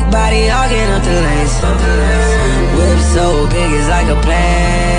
body hogging up the lanes. Whip so big it's like a plane.